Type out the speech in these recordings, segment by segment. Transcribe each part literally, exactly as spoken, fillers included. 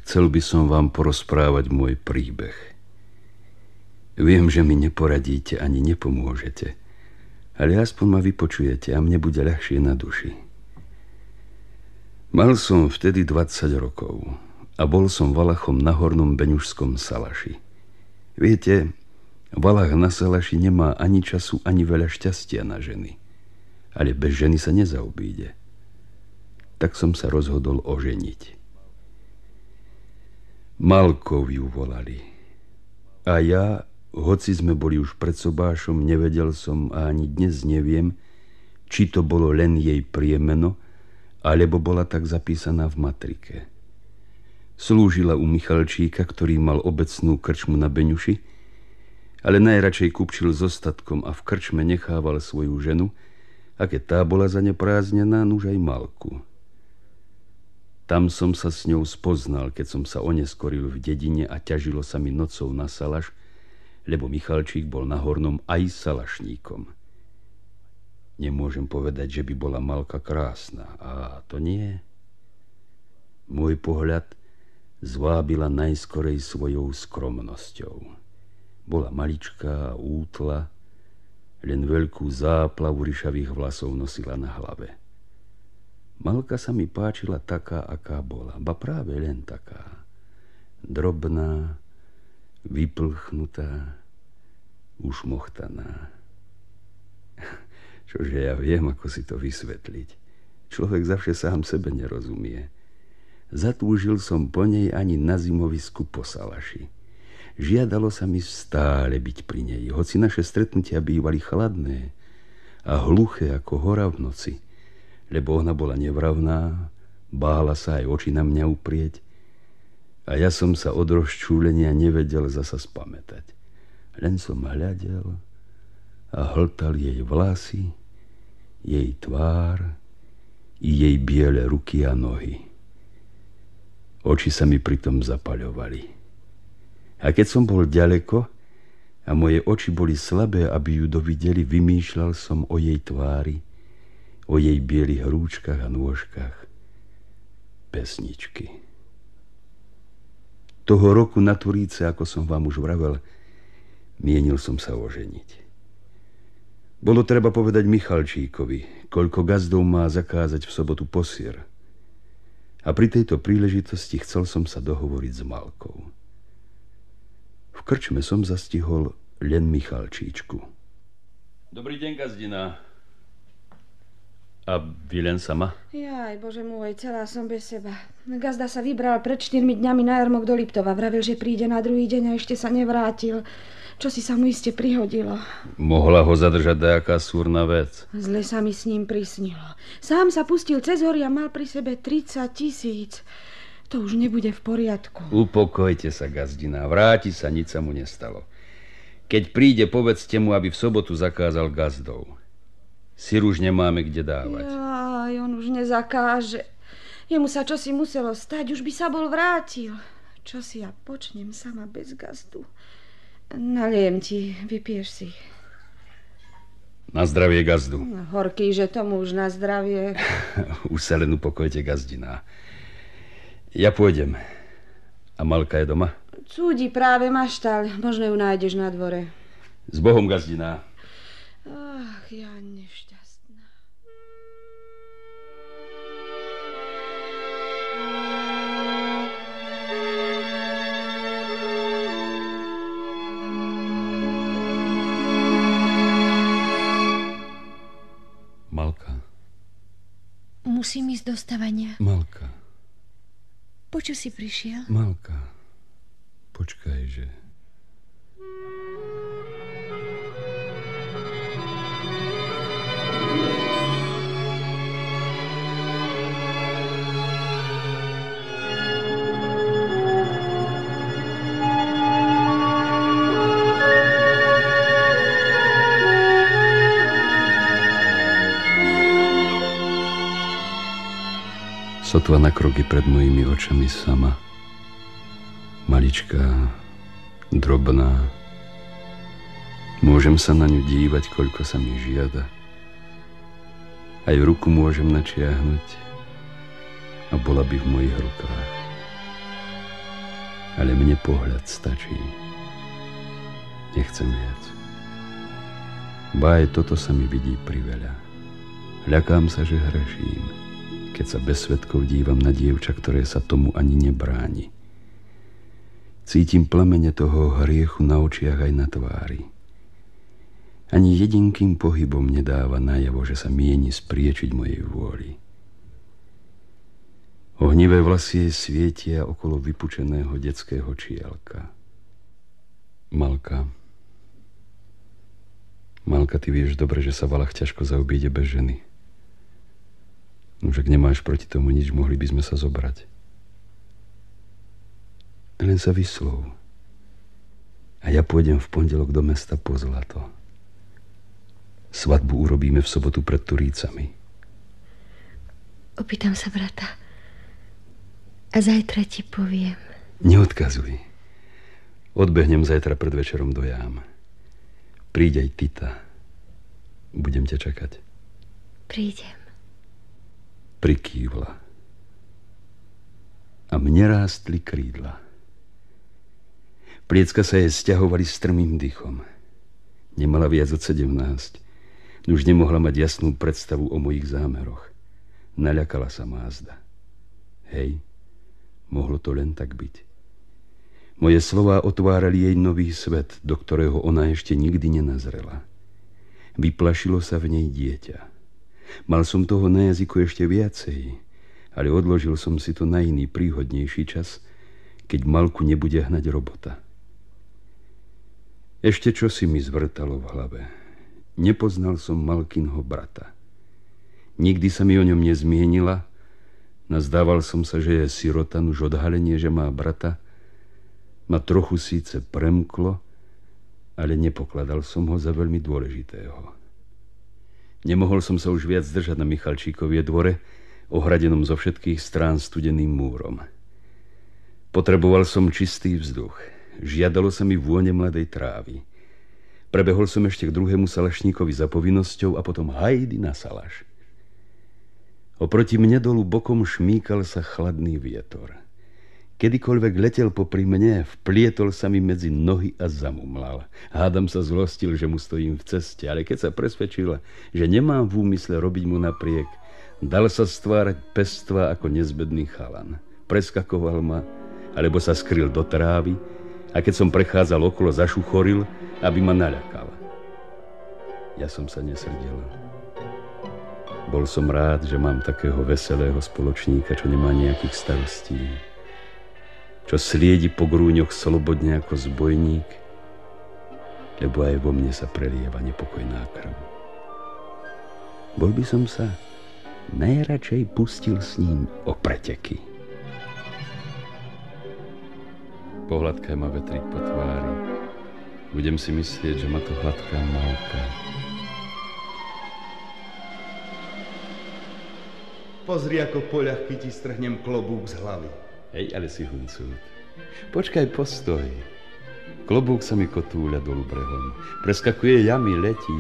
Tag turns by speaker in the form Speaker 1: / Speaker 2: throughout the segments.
Speaker 1: Chcel by som vám porozprávať môj príbeh. Viem, že mi neporadíte ani nepomôžete, ale aspoň ma vypočujete a mne bude ľahšie na duši. Mal som vtedy dvadsať rokov a bol som valachom na hornom Beňušskom Salaši. Viete, valach na Salaši nemá ani času, ani veľa šťastia na ženy, ale bez ženy sa nezaobíde. Tak som sa rozhodol oženiť. Malkou ju volali. A ja, hoci sme boli už pred sobášom, nevedel som a ani dnes neviem, či to bolo len jej priemeno, alebo bola tak zapísaná v matrike. Slúžila u Michalčíka, ktorý mal obecnú krčmu na Beňuši, ale najradšej kupčil s ostatkom a v krčme nechával svoju ženu, a keď tá bola zaneprázdnená, nuž aj Malku. Tam som sa s ňou spoznal, keď som sa oneskoril v dedine a ťažilo sa mi nocou na Salaš, lebo Michalčík bol na hornom aj salašníkom. Nemôžem povedať, že by bola Malka krásna, a to nie. Môj pohľad zvábila najskorej svojou skromnosťou. Bola maličká a útla, len veľkú záplavu ryšavých vlasov nosila na hlave. Malka sa mi páčila taká, aká bola, ba práve len taká. Drobná, vyplchnutá, ušmochtaná. Čože ja viem, ako si to vysvetliť. Človek zavše sám sebe nerozumie. Zatúžil som po nej ani na zimovisku po Salaši. Žiadalo sa mi stále byť pri nej, hoci naše stretnutia bývali chladné a hluché ako hora v noci, lebo ona bola nevravná, bála sa aj oči na mňa uprieť a ja som sa od rozčúlenia nevedel zasa spamätať. Len som hľadel a hltal jej vlasy, jej tvár i jej biele ruky a nohy. Oči sa mi pritom zapaľovali. A keď som bol ďaleko a moje oči boli slabé, aby ju dovideli, vymýšľal som o jej tvári, o jej bielých rúčkach a nôžkach pesničky. Toho roku na Turíce, ako som vám už vravel, mienil som sa oženiť. Bolo treba povedať Michalčíkovi, koľko gazdov má zakázať v sobotu posier. A pri tejto príležitosti chcel som sa dohovoriť s Malkou. V krčme som zastihol len Michalčíčku. Dobrý deň, gazdina. A vy len sama?
Speaker 2: Jaj, bože môj, celá som bez seba. Gazda sa vybral pred štyrmi dňami na jarmok do Liptova. Vravil, že príde na druhý deň a ešte sa nevrátil. Čo si sa mu iste prihodilo.
Speaker 1: Mohla ho zadržať dajaká súrna vec.
Speaker 2: Zle sa mi s ním prisnilo. Sám sa pustil cez hory a mal pri sebe tridsať tisíc. To už nebude v poriadku.
Speaker 1: Upokojte sa, gazdina. Vráti sa, nič sa mu nestalo. Keď príde, povedzte mu, aby v sobotu zakázal gazdov. Syr už nemáme kde dávať.
Speaker 2: Jaj, on už nezakáže. Jemu sa čosi muselo stať, už by sa bol vrátil. Čo si ja počnem sama bez gazdu? Naliem ti, vypiješ si.
Speaker 1: Na zdravie, gazdu.
Speaker 2: No, horký, že tomu už na zdravie.
Speaker 1: Už sa len upokojte, gazdina. Ja pôjdem. A Malka je doma?
Speaker 2: Cúdi práve maštal. Možno ju nájdeš na dvore.
Speaker 1: S Bohom, gazdina.
Speaker 2: Ach, ja nešťastná.
Speaker 1: Malka.
Speaker 3: Musím ísť do stavania.
Speaker 1: Malka.
Speaker 3: Počo si prišiel?
Speaker 1: Malka. Počkaj, že... Sotva na kroky pred mojimi očami sama. Maličká, drobná. Môžem sa na ňu dívať, koľko sa mi žiada. Aj ruku môžem načiahnuť a bola by v mojich rukách. Ale mne pohľad stačí. Nechcem viac. Ba aj toto sa mi vidí priveľa. Ľakám sa, že hreším, keď sa bez svedkov dívam na dievča, ktoré sa tomu ani nebráni. Cítim plamene toho hriechu na očiach aj na tvári. Ani jedinkým pohybom nedáva najavo, že sa mieni spriečiť mojej vôli. Ohnivé vlasy jej svietia okolo vypučeného detského čielka. Malka. Malka, ty vieš dobre, že sa Valach ťažko zaobíde bez ženy. Už ak nemáš proti tomu nič, mohli by sme sa zobrať. Len sa vyslov. A ja pôjdem v pondelok do mesta po zlato. Svadbu urobíme v sobotu pred Turícami.
Speaker 3: Opýtam sa brata. A zajtra ti poviem.
Speaker 1: Neodkazuj. Odbehnem zajtra pred večerom do Jám. Príď aj Tita. Budem ťa čakať.
Speaker 3: Prídem.
Speaker 1: Prikývla. A mne rástli krídla. Pliecka sa jej sťahovali strmým dychom. Nemala viac od sedemnásť. Už nemohla mať jasnú predstavu o mojich zámeroch. Naľakala sa mázda. Hej, mohlo to len tak byť. Moje slová otvárali jej nový svet, do ktorého ona ešte nikdy nenazrela. Vyplašilo sa v nej dieťa. Mal som toho na jazyku ešte viacej, ale odložil som si to na iný, príhodnejší čas, keď Malku nebude hnať robota. Ešte čo si mi zvrtalo v hlave. Nepoznal som Malkinho brata. Nikdy sa mi o ňom nezmienila. Nazdával som sa, že je sirota, už odhalenie, že má brata, ma trochu síce premklo, ale nepokladal som ho za veľmi dôležitého. Nemohol som sa už viac zdržať na Michalčíkovie dvore, ohradenom zo všetkých strán studeným múrom. Potreboval som čistý vzduch. Žiadalo sa mi vône mladej trávy. Prebehol som ešte k druhému salašníkovi za povinnosťou a potom hajdy na salaš. Oproti mne dolu bokom šmíkal sa chladný vietor. Kedykoľvek letel popri mne, vplietol sa mi medzi nohy a zamumlal. Hádam sa zlostil, že mu stojím v ceste, ale keď sa presvedčil, že nemám v úmysle robiť mu napriek, dal sa stvárať pestva ako nezbedný chalan. Preskakoval ma, alebo sa skryl do trávy, a keď som prechádzal okolo, zašuchoril, aby ma naľakal. Ja som sa nesrdil. Bol som rád, že mám takého veselého spoločníka, čo nemá nejakých starostí, čo sliedi po grúňoch slobodne ako zbojník, lebo aj vo mne sa prelieva nepokojná krv. Bol by som sa najradšej pustil s ním o preteky. Pohľadkaj ma vetrík po tvári. Budem si myslieť, že ma to hladká Malka.
Speaker 4: Pozri, ako poľahky ti strhnem klobúk z hlavy.
Speaker 1: Hej, ale si huncút. Počkaj, postoj. Klobúk sa mi kotúľa dolu brehom. Preskakuje jamy, letí.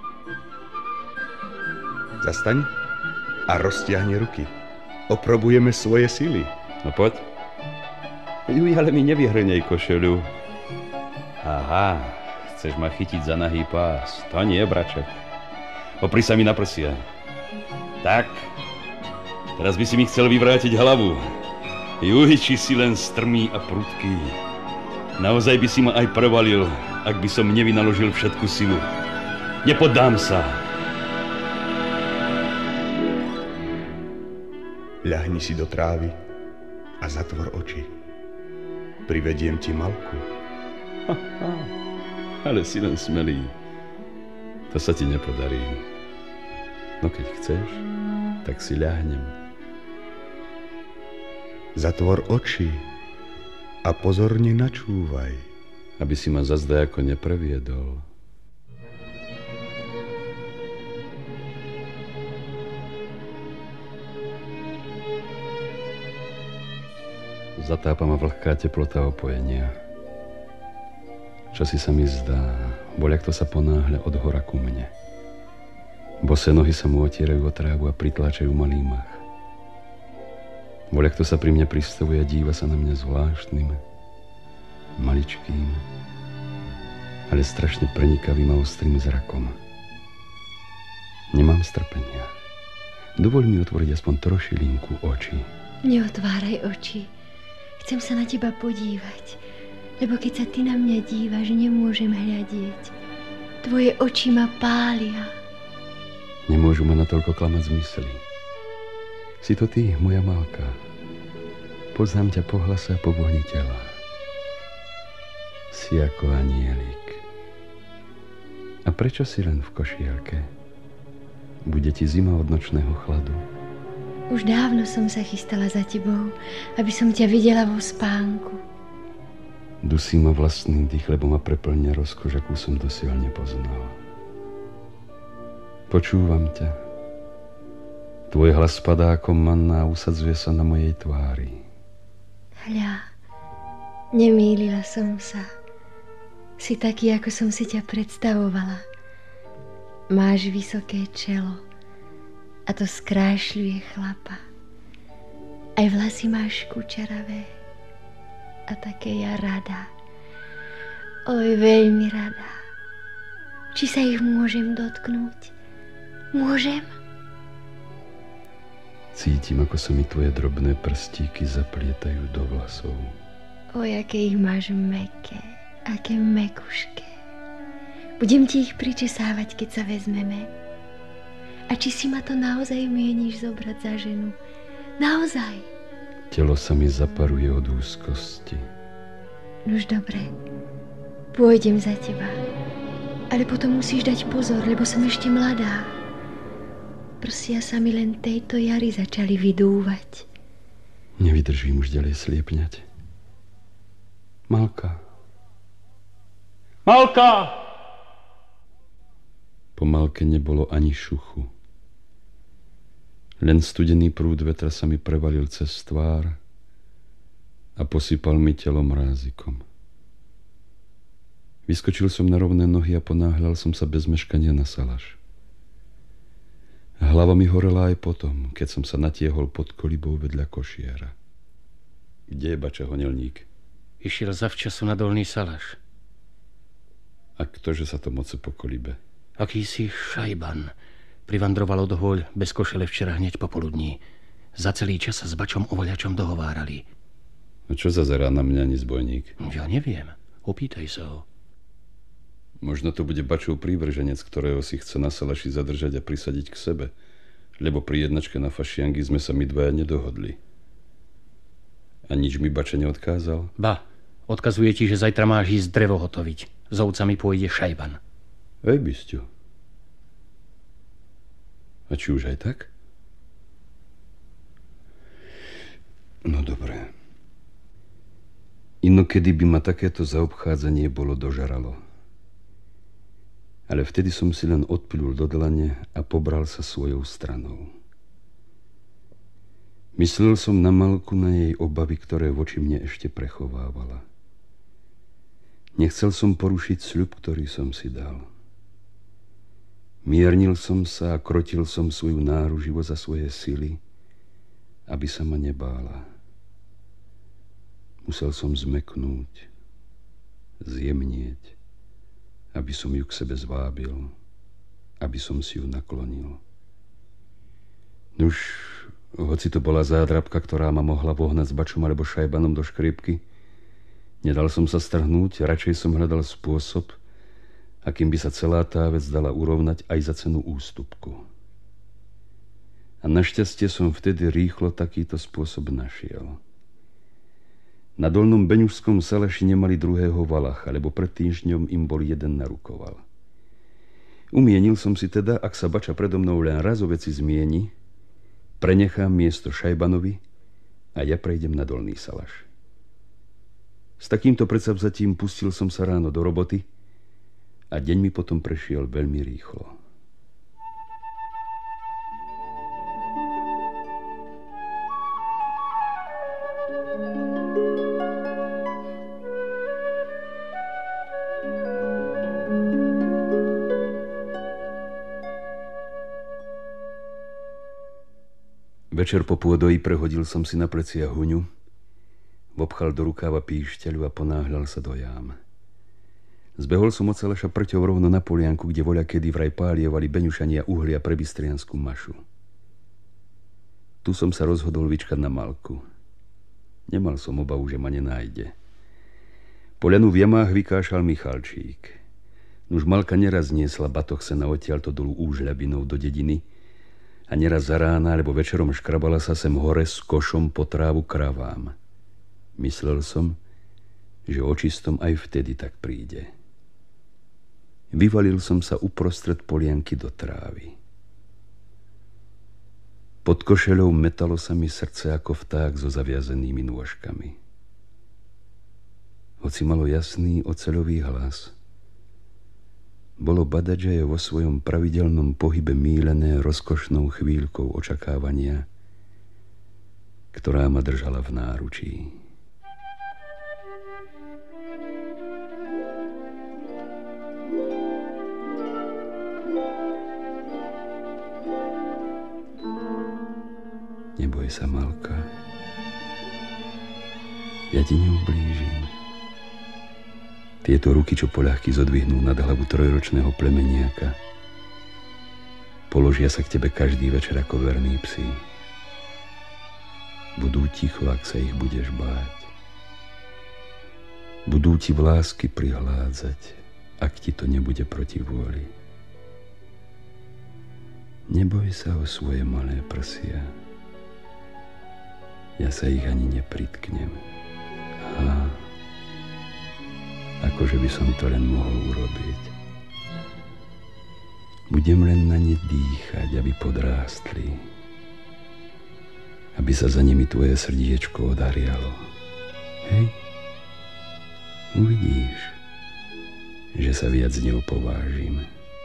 Speaker 4: Zastaň a roztiahni ruky. Oprobujeme svoje sily.
Speaker 1: No poď. Juj, ale mi nevyhrnej košeľu. Aha, chceš ma chytiť za nahý pás. To nie, braček. Opri sa mi na prsia. Tak, teraz by si mi chcel vyvrátiť hlavu. Juj, či si len strmý a prudký. Naozaj by si ma aj prevalil, ak by som nevynaložil všetku silu. Nepoddám sa.
Speaker 4: Ľahni si do trávy a zatvor oči. Privediem ti Malku.
Speaker 1: Ha, ha, ale si len smelý. To sa ti nepodarí. No keď chceš, tak si ľahnem.
Speaker 4: Zatvor oči a pozorne načúvaj.
Speaker 1: Aby si ma zazda ako nepreviedol. Zatápa ma vlhká teplota opojenia. Čosi sa mi zdá, boľak to sa ponáhľa od hora ku mne. Bosé nohy sa mu otierajú o trávu a pritláčajú malý mach. Voľak to sa pri mne pristavuje a díva sa na mňa zvláštnym, maličkým, ale strašne prenikavým a ostrým zrakom. Nemám strpenia. Dovol mi otvoriť aspoň trošilinku oči.
Speaker 3: Neotváraj oči. Chcem sa na teba podívať, lebo keď sa ty na mňa dívaš, nemôžem hľadieť. Tvoje oči ma pália.
Speaker 1: Nemôžu ma natoľko klamať zmysly. Si to ty, moja Malka. Poznám ťa po hlase a po vôni tela. Si ako anielik. A prečo si len v košielke? Bude ti zima od nočného chladu.
Speaker 3: Už dávno som sa chystala za tebou, aby som ťa videla vo spánku.
Speaker 1: Dusí ma vlastný dých, lebo ma preplňa rozkoš, akú som dosiaľ nepoznal. Počúvam ťa. Tvoj hlas spadá ako manna a usadzuje sa na mojej tvári.
Speaker 3: Hľa, nemýlila som sa. Si taký, ako som si ťa predstavovala. Máš vysoké čelo a to skrášľuje chlapa. Aj vlasy máš kučeravé a také ja rada. Oj, veľmi rada. Či sa ich môžem dotknúť? Môžem?
Speaker 1: Cítim, ako sa mi tvoje drobné prstíky zaplietajú do vlasov.
Speaker 3: Oj, aké ich máš mäkké, aké mäkušké. Budem ti ich pričesávať, keď sa vezmeme. A či si ma to naozaj mieníš zobrať za ženu? Naozaj?
Speaker 1: Telo sa mi zaparuje od úzkosti.
Speaker 3: Nuž dobre, pôjdem za teba. Ale potom musíš dať pozor, lebo som ešte mladá. Prsia sa mi len tejto jary začali vydúvať.
Speaker 1: Nevydržím už ďalej sliepňať. Malka.
Speaker 5: Malka!
Speaker 1: Po Malke nebolo ani šuchu. Len studený prúd vetra sa mi prevalil cez tvár a posypal mi telo mrázikom. Vyskočil som na rovné nohy a ponáhľal som sa bez meškania na salaš. Hlava mi horela aj potom, keď som sa natiehol pod kolibou vedľa košiera. Kde je bača honelník?
Speaker 5: Išiel zavčasu na dolný salaš.
Speaker 1: A ktože sa to moce po kolibe?
Speaker 5: Akýsi Šajban privandroval od hoľ bez košele včera hneď popoludní. Za celý čas sa s bačom ovoľačom dohovárali.
Speaker 1: A čo zazerá na mňa ani zbojník?
Speaker 5: Ja neviem. Opýtaj sa ho.
Speaker 1: Možno to bude bačov prívrženec, ktorého si chce na salaši zadržať a prisadiť k sebe. Lebo pri jednačke na fašiangy sme sa my dvaja nedohodli. A nič mi bača neodkázal?
Speaker 5: Ba, odkazuje ti, že zajtra máš ísť drevo hotoviť. S ovcami pôjde Šajban.
Speaker 1: Ej, bysťu. A či už aj tak? No dobré. Inokedy by ma takéto zaobchádzanie bolo dožaralo. Ale vtedy som si len odpilul do dlane a pobral sa svojou stranou. Myslel som na Malku, na jej obavy, ktoré voči mne ešte prechovávala. Nechcel som porušiť sľub, ktorý som si dal. Miernil som sa a krotil som svoju náruživo za svoje sily, aby sa ma nebála. Musel som zmeknúť, zjemnieť, aby som ju k sebe zvábil, aby som si ju naklonil. Nuž, hoci to bola zádrabka, ktorá ma mohla vohnať s bačom alebo Šajbanom do škriepky, nedal som sa strhnúť, radšej som hľadal spôsob, akým by sa celá tá vec dala urovnať aj za cenu ústupku. A našťastie som vtedy rýchlo takýto spôsob našiel. Na dolnom beňušskom salaši nemali druhého valacha, lebo pred týždňom im bol jeden narukoval. Umienil som si teda, ak sa bača predo mnou len raz o veci zmieni, prenechám miesto Šajbanovi a ja prejdem na dolný salaš. S takýmto predsavzatím pustil som sa ráno do roboty a deň mi potom prešiel veľmi rýchlo. Večer po pôdoji prehodil som si na plecia huňu, Vopchal do rukáva píšťaľu a ponáhľal sa do jám. Zbehol som od Salaša prťou rovno na polianku, kde voľa kedy vraj pálievali beňušania uhlia pre bystriansku mašu. Tu som sa rozhodol vyčkať na Malku. Nemal som obavu, že ma nenájde. Poľanu v jamách vykášal Michalčík. Nuž Malka neraz niesla batoh sena odtiaľto dolu úžľabinou do dediny a neraz za rána alebo večerom škrabala sa sem hore s košom po trávu kravám. Myslel som, že očistom aj vtedy tak príde. Vyvalil som sa uprostred polianky do trávy. Pod košeľou metalo sa mi srdce ako vták so zaviazenými nôžkami. Hoci malo jasný oceľový hlas, bolo badať, že je vo svojom pravidelnom pohybe mílené rozkošnou chvíľkou očakávania, ktorá ma držala v náručí. Neboj sa, Malka. Ja ti neublížim. Tieto ruky, čo poľahky zodvihnú nad hlavu trojročného plemeniaka, položia sa k tebe každý večer ako verní psi. Budú ticho, ak sa ich budeš báť. Budú ti v lásky prihládzať, ak ti to nebude proti vôli. Neboj sa o svoje malé prsia. Ja sa ich ani nepritknem. Á, akože by som to len mohol urobiť. Budem len na ne dýchať, aby podrástli. Aby sa za nimi tvoje srdiečko odhrialo. Hej? Uvidíš, že sa viac neopovážim.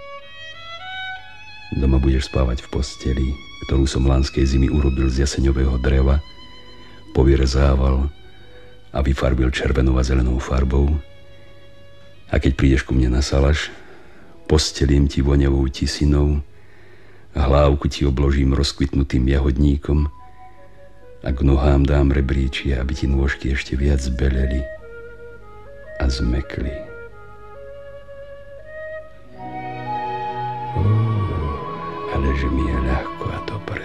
Speaker 1: Doma budeš spávať v posteli, ktorú som lánskej zimy urobil z jaseňového dreva, povyrezával a vyfarbil červenou a zelenou farbou. A keď prídeš ku mne na Salaš, postelím ti voňavou tisinou a hlávku ti obložím rozkvitnutým jahodníkom a k nohám dám rebríčie, aby ti nôžky ešte viac zbeleli a zmekli. Ó, ale že mi je ľahko a dobré.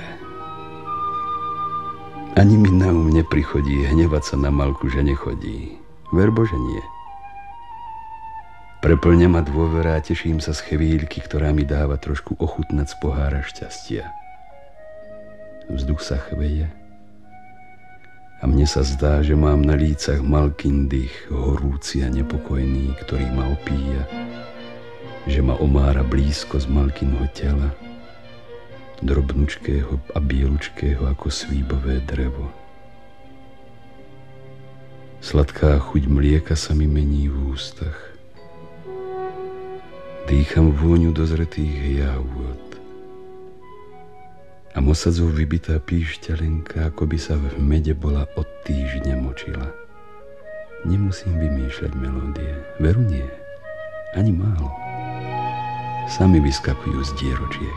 Speaker 1: Ani mi na um neprichodí hnevať sa na Malku, že nechodí. Ver Bože, nie. Preplňa ma dôvera a teším sa z chvíľky, ktorá mi dáva trošku ochutnať z pohára šťastia. Vzduch sa chveje a mne sa zdá, že mám na lícach Malkin dých, horúci a nepokojný, ktorý ma opíja, že ma omára blízko z Malkinho tela, drobnučkého a bielučkého ako svíbové drevo. Sladká chuť mlieka sa mi mení v ústach. Dýcham vôňu dozretých jahôd. A mosadzov vybitá píšťalenka, ako by sa v mede bola od týždňa močila. Nemusím vymýšľať melódie. Veru nie. Ani málo. Sami vyskakujú z dieročiek.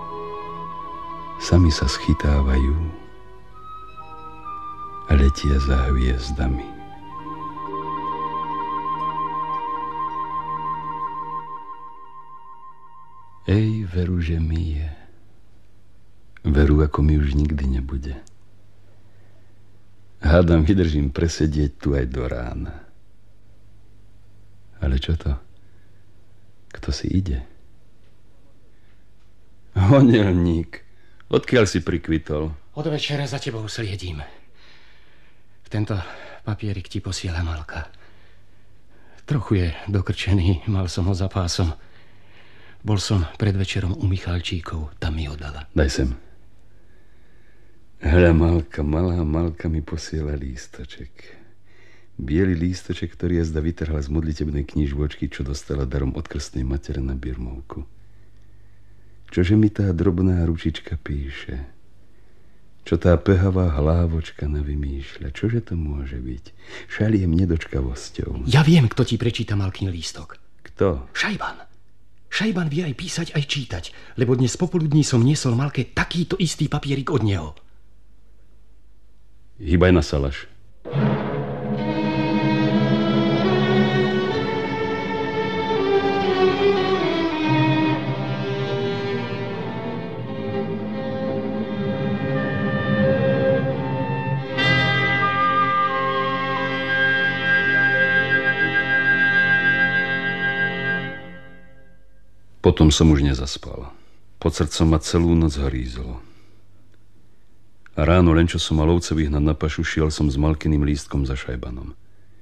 Speaker 1: Sami sa schytávajú a letia za hviezdami. Ej, veru, že mi je. Veru, ako mi už nikdy nebude. Hádam, vydržím presedieť tu aj do rána. Ale čo to? Kto si ide? Honelník, odkiaľ si prikvitol?
Speaker 5: Od večera za tebou sliedím. Tento papierik ti posiela Malka. Trochu je dokrčený, mal som ho za pásom. Bol som pred večerom u Michalčíkov, tam mi ho dala.
Speaker 1: Daj sem. Hľa, Malka, malá Malka mi posiela lístoček. Bielý lístoček, ktorý jazda vytrhla z modlitebnej knižvočky, čo dostala darom od krstnej matere na birmovku. Čože mi tá drobná ručička píše? Čo tá pehavá hlávočka navymýšľa? Čože to môže byť? Šaliem nedočkavosťou.
Speaker 5: Ja viem, kto ti prečíta Malkin lístok.
Speaker 1: Kto?
Speaker 5: Šajban. Šajban vie aj písať, aj čítať, lebo dnes popoludní som niesol Malke takýto istý papierik od neho.
Speaker 1: Hýbaj na Salaš. Potom som už nezaspal. Pod srdcom ma celú noc hrízlo. A ráno, len čo som mal ovce vyhnať na pašu, šiel som s Malkyným lístkom za Šajbanom.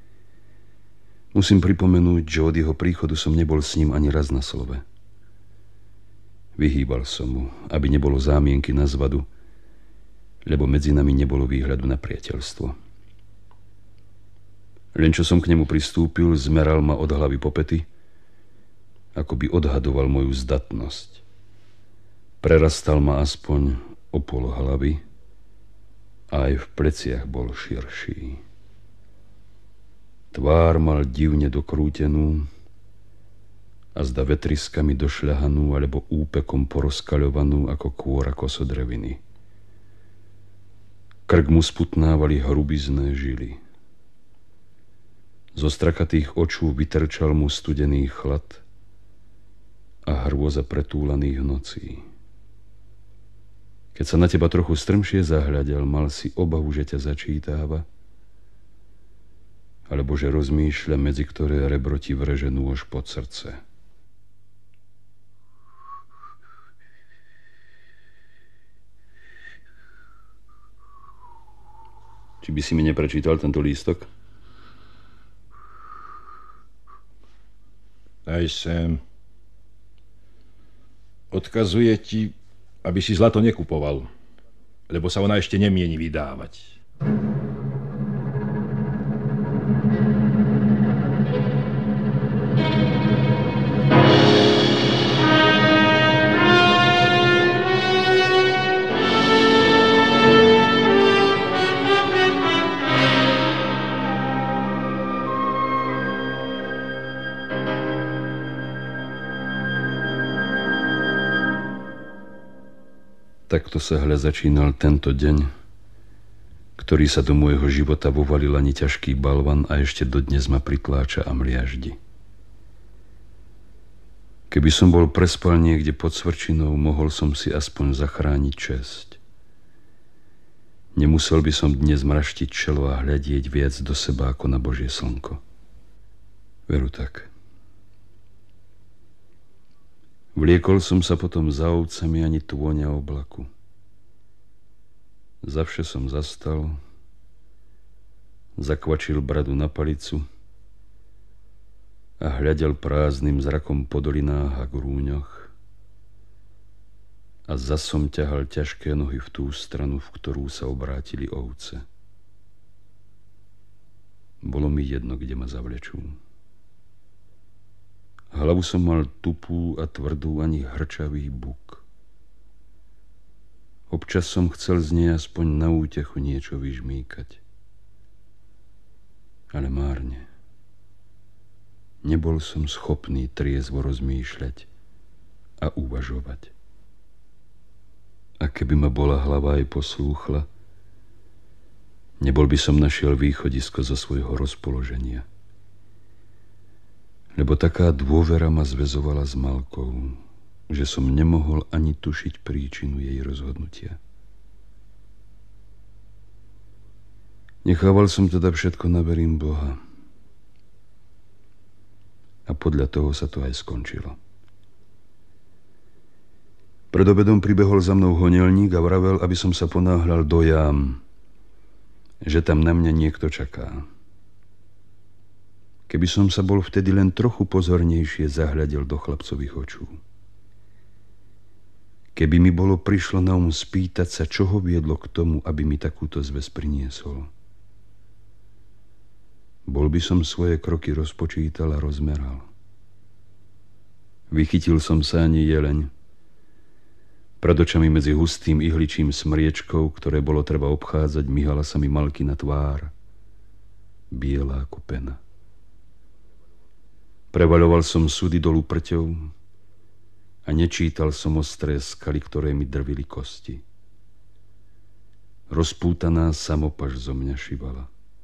Speaker 1: Musím pripomenúť, že od jeho príchodu som nebol s ním ani raz na slove. Vyhýbal som mu, aby nebolo zámienky na zvadu, lebo medzi nami nebolo výhľadu na priateľstvo. Len čo som k nemu pristúpil, zmeral ma od hlavy po pety, ako by odhadoval moju zdatnosť. Prerastal ma aspoň o pol hlavy a aj v pleciach bol širší. Tvár mal divne dokrútenú a zda vetriskami došľahanú alebo úpekom porozkaľovanú ako kôra kosodreviny. Krk mu sputnávali hrubizné žily. Zo strakatých očú vytrčal mu studený chlad a hrôza pretúlaných nocí. Keď sa na teba trochu strmšie zahľadel, mal si obavu, že ťa začítáva, alebo že rozmýšľa, medzi ktoré rebro ti vreže nôž pod srdce. Či by si mi neprečítal tento lístok?
Speaker 6: Aj sem. Odkazuje ti, aby si zlato nekupoval, lebo sa ona ešte nemieni vydávať.
Speaker 1: Takto sa hľa začínal tento deň, ktorý sa do môjho života vovalil ani ťažký balvan a ešte dodnes ma pritláča a mliaždi. Keby som bol prespal niekde pod svrčinou, mohol som si aspoň zachrániť česť. Nemusel by som dnes mraštiť čelo a hľadieť viac do seba ako na Božie slnko. Veru tak. Vliekol som sa potom za ovcami, ani tôňa oblaku. Zavše som zastal, zakvačil bradu na palicu a hľadel prázdnym zrakom po dolinách a grúňoch a zasom ťahal ťažké nohy v tú stranu, v ktorú sa obrátili ovce. Bolo mi jedno, kde ma zavlečú. Hlavu som mal tupú a tvrdú, ani hrčavý buk. Občas som chcel z nej aspoň na útechu niečo vyžmýkať. Ale márne. Nebol som schopný triezvo rozmýšľať a uvažovať. A keby ma bola hlava aj poslúchla, nebol by som našiel východisko zo svojho rozpoloženia. Lebo taká dôvera ma zväzovala s Malkou, že som nemohol ani tušiť príčinu jej rozhodnutia. Nechával som teda všetko na verím Boha. A podľa toho sa to aj skončilo. Pred obedom pribehol za mnou honelník a vravel, aby som sa ponáhľal do jám, že tam na mňa niekto čaká. Keby som sa bol vtedy len trochu pozornejšie zahľadel do chlapcových očú. Keby mi bolo prišlo na um spýtať sa, čo ho viedlo k tomu, aby mi takúto zväz priniesol. Bol by som svoje kroky rozpočítal a rozmeral. Vychytil som sa ani jeleň. Pred očami medzi hustým ihličím smriečkou, ktoré bolo treba obchádzať, myhala sa mi Malkyna tvár, biela ako pena. Prevaľoval som súdy dolu prťou a nečítal som ostré skaly, ktoré mi drvili kosti. Rozpútaná samopaž zo mňa šivala.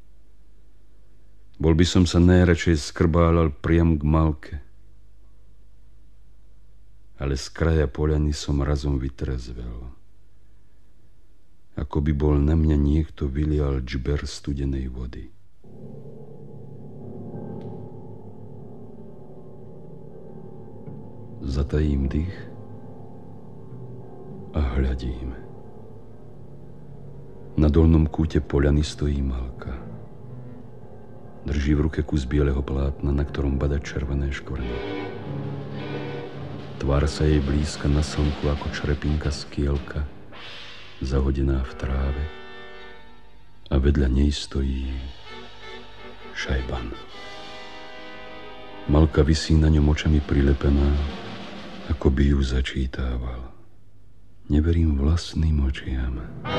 Speaker 1: Bol by som sa najradšej skrbálal priam k Malke, ale z kraja poľany som razom vytrezvel. Ako by bol na mňa niekto vylial džber studenej vody. Zatajím dých a hľadím. Na dolnom kúte poľany stojí Malka. Drží v ruke kus bieleho plátna, na ktorom bada červené škvrny. Tvár sa jej blízka na slnku ako črepinka skielka, zahodená v tráve. A vedľa nej stojí Šajban. Malka visí na ňom očami prilepená, ako by ju začítával. Neverím vlastným očiam.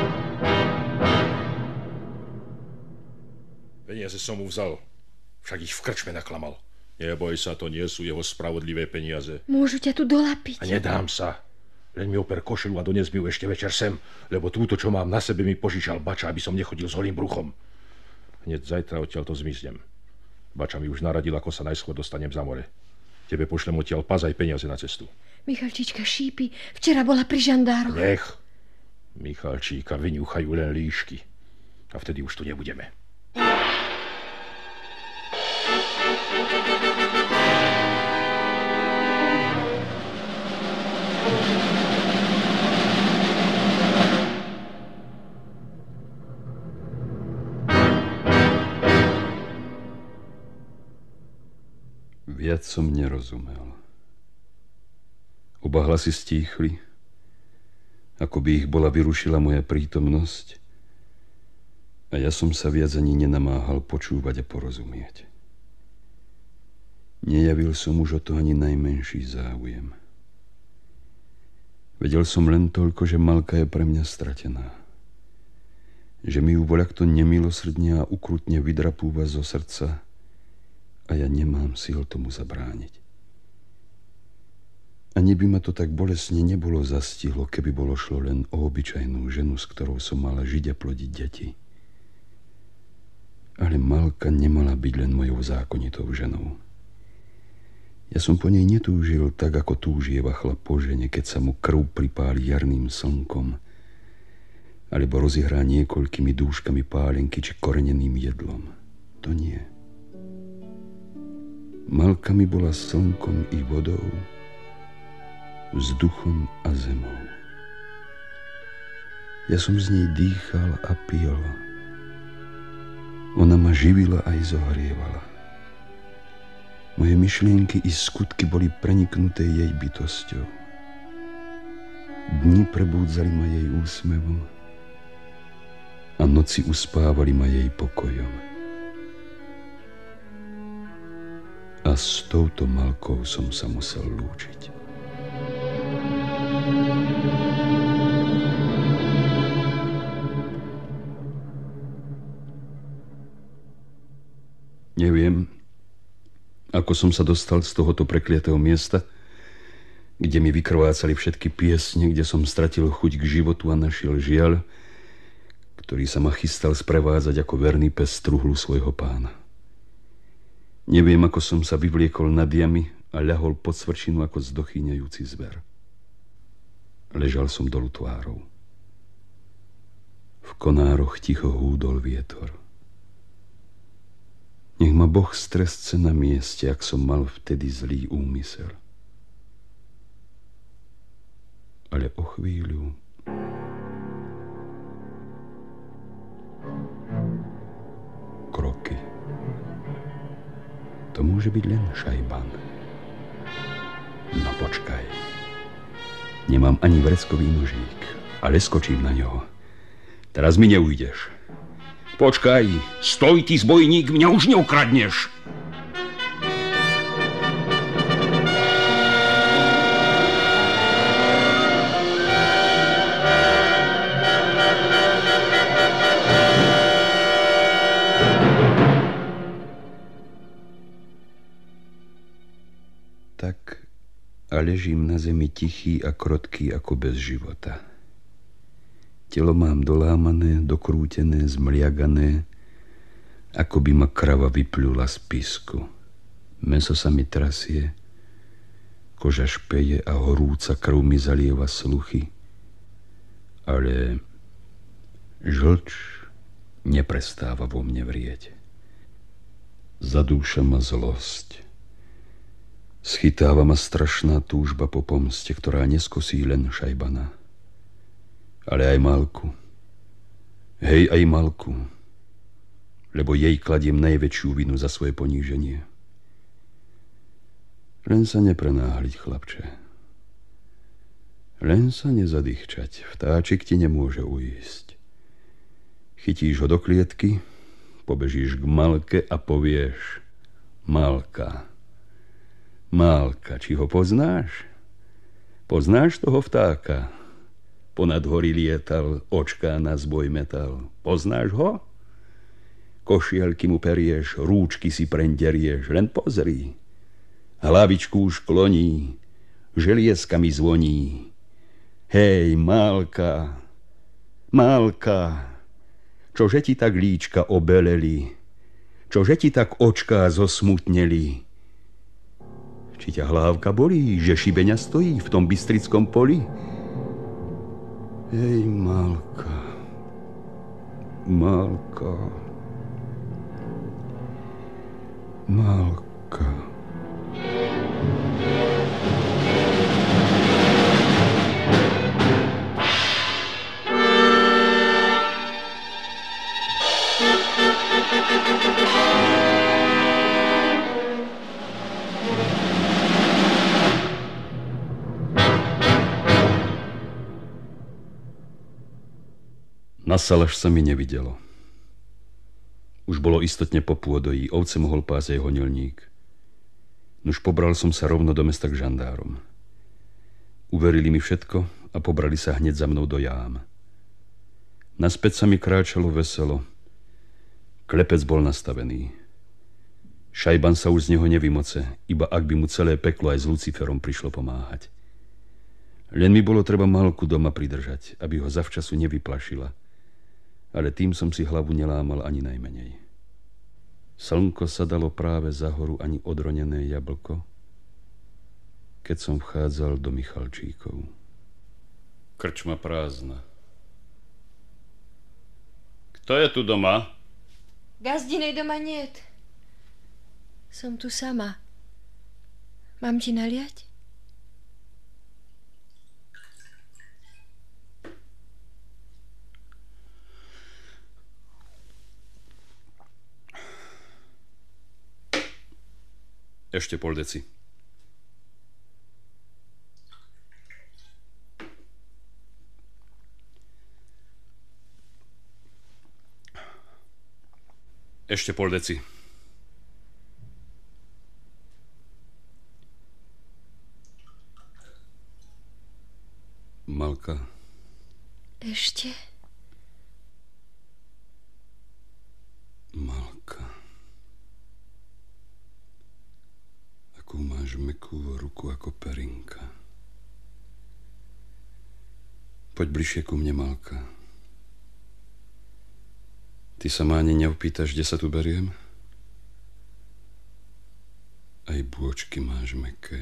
Speaker 6: Peniaze som mu vzal, však ich v krčme naklamal. Neboj sa, to nie sú jeho spravodlivé peniaze.
Speaker 3: Môžu ťa tu dolapiť.
Speaker 6: A nedám sa. Len mi oper košelu a dones mi ju ešte večer sem, lebo túto, čo mám na sebe, mi požičal Bača, aby som nechodil s holým bruchom. Hneď zajtra odtiaľ to zmiznem. Bača mi už naradil, ako sa najskôr dostanem za more. Tebe pošlem odtiaľ pas aj peniaze na cestu.
Speaker 3: Michalčička šípi, včera bola pri žandároch.
Speaker 6: Nech. Michalčíka vyňúchajú len líšky. A vtedy už tu nebudeme.
Speaker 1: Viac som nerozumel. Oba hlasy stíchli, ako by ich bola vyrušila moja prítomnosť, a ja som sa viac ani nenamáhal počúvať a porozumieť. Nejavil som už o to ani najmenší záujem. Vedel som len toľko, že Malka je pre mňa stratená. Že mi ju voľakto nemilosrdne a ukrutne vydrapúva zo srdca a ja nemám síl tomu zabrániť. Ani by ma to tak bolesne nebolo zastihlo, keby bolo šlo len o obyčajnú ženu, s ktorou som mala žiť a plodiť deti. Ale Malka nemala byť len mojou zákonitou ženou. Ja som po nej netúžil tak, ako túžieva chlap po žene, keď sa mu krv pripáli jarným slnkom, alebo rozihrá niekoľkými dúškami pálenky či koreneným jedlom. To nie. Malka mi bola slnkom i vodou, vzduchom a zemou. Ja som z nej dýchal a pil. Ona ma živila aj zohrievala. Moje myšlienky i skutky boli preniknuté jej bytosťou. Dni prebúdzali ma jej úsmevom a noci uspávali ma jej pokojom. A s touto Malkou som sa musel lúčiť. Neviem, ako som sa dostal z tohoto prekliatého miesta, kde mi vykrvácali všetky piesne, kde som stratil chuť k životu a našiel žiaľ, ktorý sa ma chystal sprevádzať ako verný pes truhlu svojho pána. Neviem, ako som sa vyvliekol nad jamy a ľahol pod svrčinu ako zdochýňajúci zver. Ležal som dolu tvárou. V konároch ticho húdol vietor. Nech ma Boh stresce na mieste, ak som mal vtedy zlý úmysel. Ale o chvíľu kroky. To môže byť len Šajban. No počkaj. Nemám ani vreckový nožík, ale skočím na ňoho. Teraz mi neujdeš. Počkaj, stoj ty, zbojník, mňa už neukradneš. Tak a ležím na zemi tichý a krotký ako bez života. Telo mám dolámané, dokrútené, zmliagané, ako by ma krava vyplula z písku. Mäso sa mi trasie, koža špeje a horúca krv mi zalieva sluchy, ale žlč neprestáva vo mne vrieť. Zadúša ma zlosť. Schytáva ma strašná túžba po pomste, ktorá neskosí len Šajbana, ale aj Malku. Hej, aj Malku, lebo jej kladiem najväčšiu vinu za svoje poníženie. Len sa neprenáhliť, chlapče. Len sa nezadýchčať, vtáčik ti nemôže uísť. Chytíš ho do klietky, pobežíš k Malke a povieš: Malka, Malka, či ho poznáš? Poznáš toho vtáka? Ponad hory lietal, očká na zboj metal. Poznáš ho? Košielky mu perieš, rúčky si prenderieš, len pozri. Hlavičku už kloní, želieskami zvoní. Hej, Malka, Malka, čože ti tak líčka obeleli, čože ti tak očká zosmutneli? Či ťa hlávka bolí, že šibeňa stojí v tom bystrickom poli? Hej, Malka, Malka, Malka. Na salaš sa mi nevidelo. Už bolo istotne po pôdojí, ovce mohol pásť aj honilník. Nuž pobral som sa rovno do mesta k žandárom. Uverili mi všetko a pobrali sa hneď za mnou do jám. Naspäť sa mi kráčalo veselo. Klepec bol nastavený. Šajban sa už z neho nevymoce, iba ak by mu celé peklo aj s Luciferom prišlo pomáhať. Len mi bolo treba Malku doma pridržať, aby ho zavčasu nevyplašila. Ale tým som si hlavu nelámal ani najmenej. Slnko sa dalo práve za horu ani odronené jablko, keď som vchádzal do Michalčíkov. Krčma prázdna. Kto je tu doma?
Speaker 3: Gazdinej doma niet. Som tu sama. Mám ti naliať?
Speaker 1: Ešte pol deci. Ešte pol deci. Malka.
Speaker 3: Ešte?
Speaker 1: Malka. Akú máš mäkkú ruku ako perinka. Poď bližšie ku mne, Malka. Ty sa ma ani neopýtaš, kde sa tu beriem? Aj bôčky máš mäkké.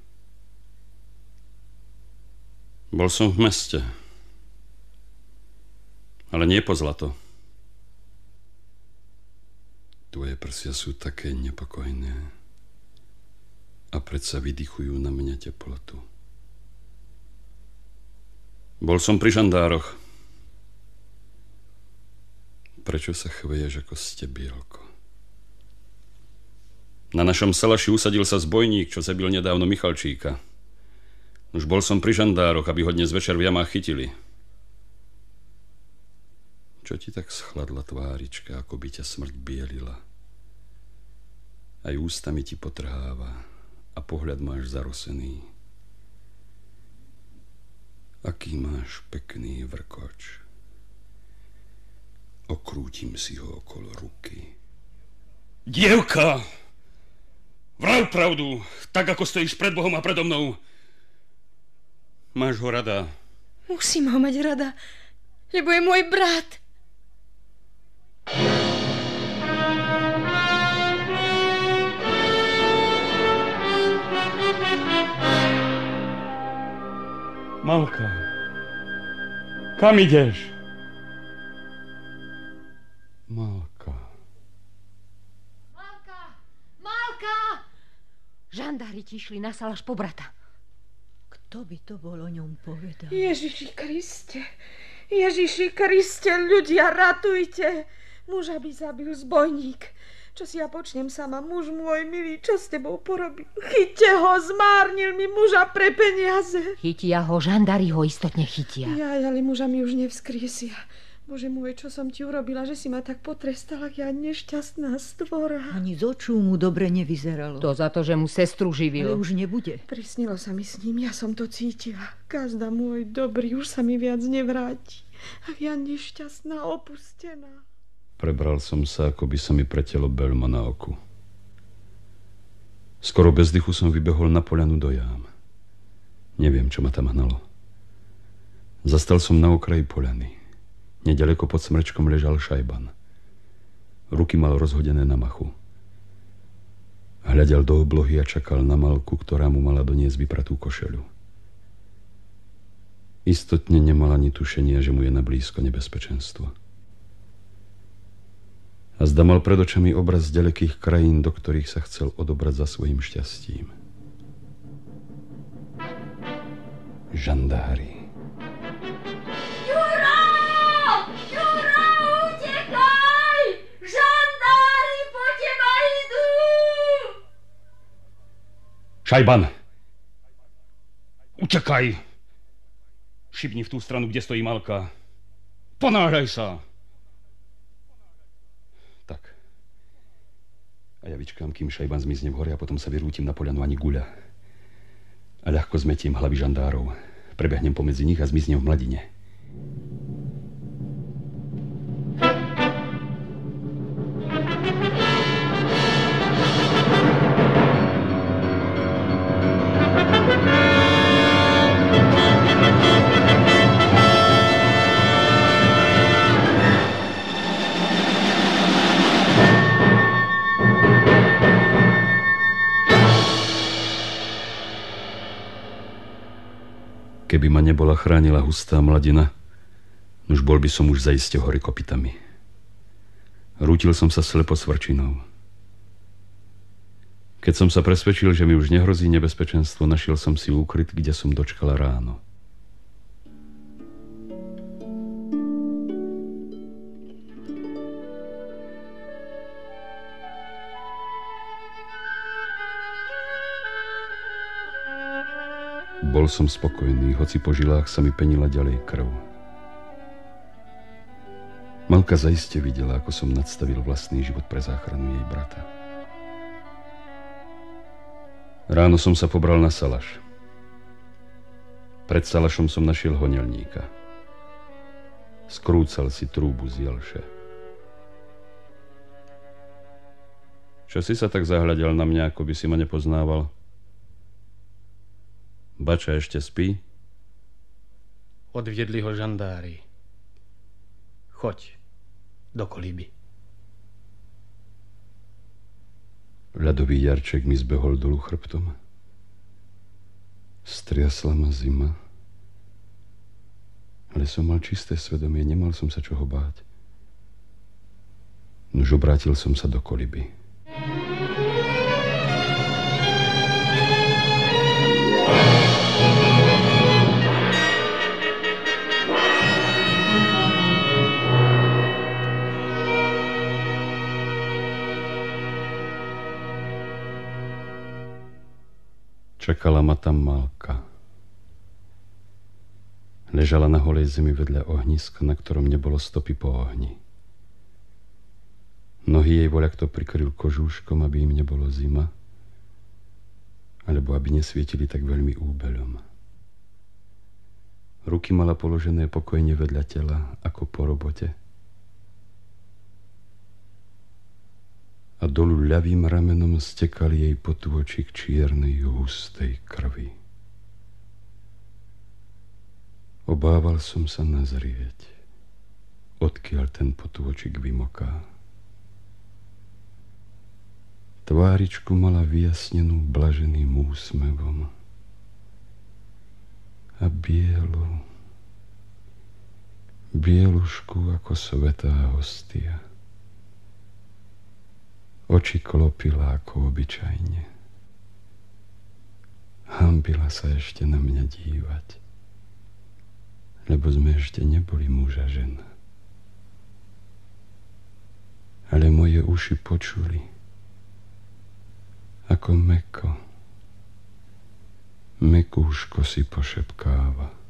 Speaker 1: Bol som v meste. Ale nie po zlato. Tvoje prsia sú také nepokojné. A predsa vydychujú na mňa teplotu. Bol som pri žandároch. Prečo sa chveješ ako stebielko? Na našom salaši usadil sa zbojník, čo zabil nedávno Michalčíka. Už bol som pri žandároch, aby ho dnes večer v jamách chytili. Čo ti tak schladla tvárička, ako by ťa smrť bielila? Aj ústami ti potrháva. A pohľad máš zarosený. Aký máš pekný vrkoč. Okrútim si ho okolo ruky. Dievka! Vrav pravdu, tak ako stojíš pred Bohom a predo mnou. Máš ho rada.
Speaker 3: Musím ho mať rada, lebo je môj brat.
Speaker 1: Malka, kam ideš? Malka.
Speaker 3: Malka! Malka!
Speaker 7: Žandári ti išli na Salaš po brata.
Speaker 8: Kto by to bol o ňom povedal?
Speaker 2: Ježiši Kriste, Ježiši Kriste, ľudia, ratujte. Muža by zabil zbojník. Čo si ja počnem sama, muž môj milý, čo s tebou porobil? Chyťte ho, zmárnil mi muža pre peniaze.
Speaker 7: Chytia ho, žandári ho istotne chytia.
Speaker 2: Jaj, ale muža mi už nevzkriesia. Bože môj, čo som ti urobila, že si ma tak potrestala, ja nešťastná stvora.
Speaker 8: Ani z očú mu dobre nevyzeralo.
Speaker 7: To za to, že mu sestru živil.
Speaker 8: Ale už nebude.
Speaker 2: Prisnilo sa mi s ním, ja som to cítila. Gazda môj dobrý, už sa mi viac nevráti. A ja nešťastná, opustená.
Speaker 1: Prebral som sa, ako by sa mi pretelo beľmo na oku. Skoro bez dychu som vybehol na poľanu do jám. Neviem, čo ma tam hnalo. Zastal som na okraji poľany. Nedaleko pod smrečkom ležal Šajban. Ruky mal rozhodené na machu. Hľadel do oblohy a čakal na Malku, ktorá mu mala doniesť vypratú košeľu. Istotne nemal ani tušenia, že mu je nablízko nebezpečenstvo. A zda mal pred očami obraz z ďalekých krajín, do ktorých sa chcel odobrať za svojím šťastím. Žandári.
Speaker 3: Juro! Juro, utekaj! Žandári po teba idú!
Speaker 1: Šajban! Utekaj! Šibni v tú stranu, kde stojí Malka. Ponáhľaj sa! Tak. A ja vyčkám, kým Šajban zmizne v hore a potom sa vyrútim na poľanu ani guľa. A ľahko zmetím hlavy žandárov. Prebehnem pomedzi nich a zmiznem v mladine. Keby ma nebola chránila hustá mladina, už bol by som už zaiste hore kopytami. Rútil som sa slepo svrčinou. Keď som sa presvedčil, že mi už nehrozí nebezpečenstvo, našiel som si úkryt, kde som dočkala ráno. Bol som spokojný, hoci po žilách sa mi penila ďalej krv. Malka zaiste videla, ako som nadstavil vlastný život pre záchranu jej brata. Ráno som sa pobral na Salaš. Pred Salašom som našiel honelníka. Skrúcal si trúbu z jelše. Čo si sa tak zahľadal na mňa, ako by si ma nepoznával? Bača ešte spí?
Speaker 5: Odviedli ho žandári. Choď do kolíby.
Speaker 1: Ľadový jarček mi zbehol dolu chrbtom. Striasla ma zima. Ale som mal čisté svedomie, nemal som sa čoho báť. Nuž obrátil som sa do koliby. Čakala ma tam Malka. Ležala na holej zemi vedľa ohniska, na ktorom nebolo stopy po ohni. Nohy jej voľakto prikryl kožúškom, aby im nebolo zima, alebo aby nesvietili tak veľmi úbeľom. Ruky mala položené pokojne vedľa tela, ako po robote. A dolu ľavým ramenom stekal jej potôčik čiernej hustej krvi. Obával som sa nazrieť, odkiaľ ten potôčik vymoká. Tváričku mala vyjasnenú blaženým úsmevom a bielu, bielušku ako svätá hostia. Oči klopila ako obyčajne. Hanbila sa ešte na mňa dívať, lebo sme ešte neboli muž a žena. Ale moje uši počuli, ako meko, mekúško si pošepkáva.